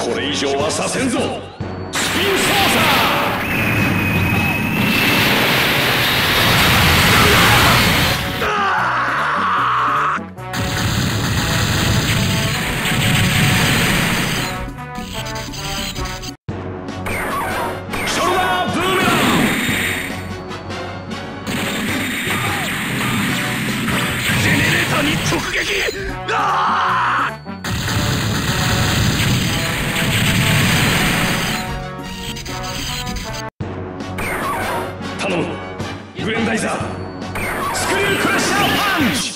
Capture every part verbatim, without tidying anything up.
これ以上はさせんぞ。スピン操作。直撃！あー！頼む、グレンダイザー、スクリュークラッシャーパンチ！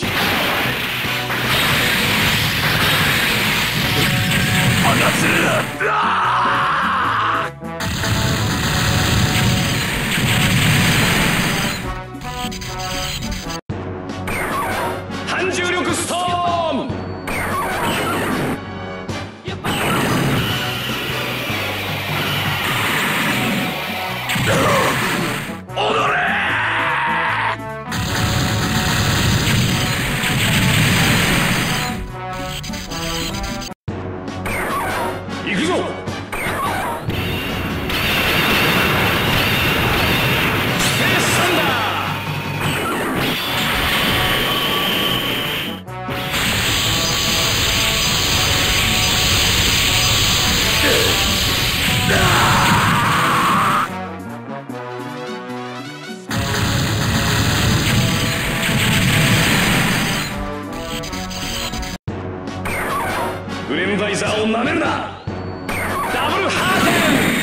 放つ！あー！反重力ストーム！踊れ！行くぞ！スペースサンダー！グレンダイザーをなめるな！ダブルハーテ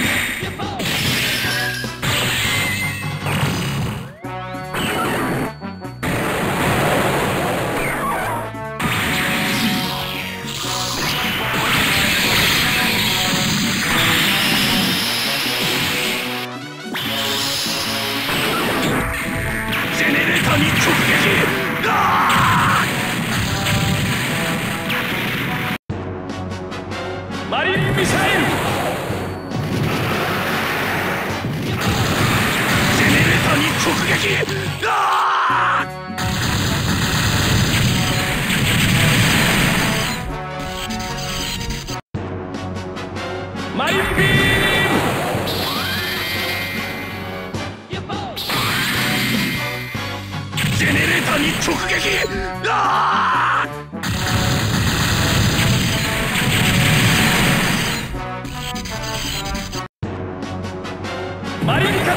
ン！ジェネレーターに直撃！あー！マリンミサイル！ジェネレーターに直撃！あー！マリンビーム！ジェネレーターに直撃！あー！マリンカッタ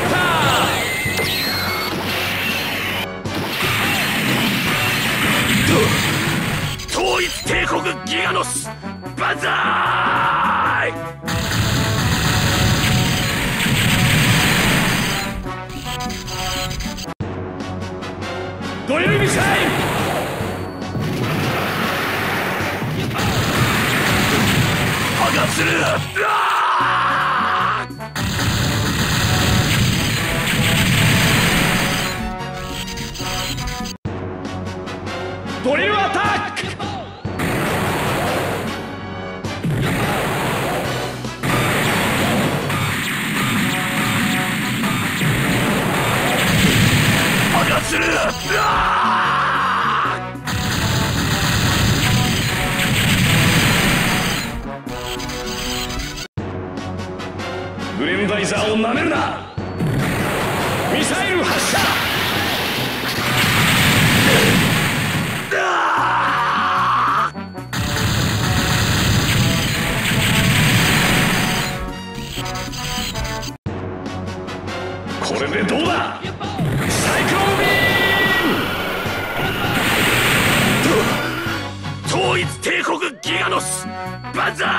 ー！統一帝国ギガノス万歳！ドリルミサイル！破壊する！あー！ドリルアタック！破壊する！あー！グレンダイザーをなめるな！ミサイル発射！これでどうだ！サイクロンビーム！統一帝国ギガノス万歳！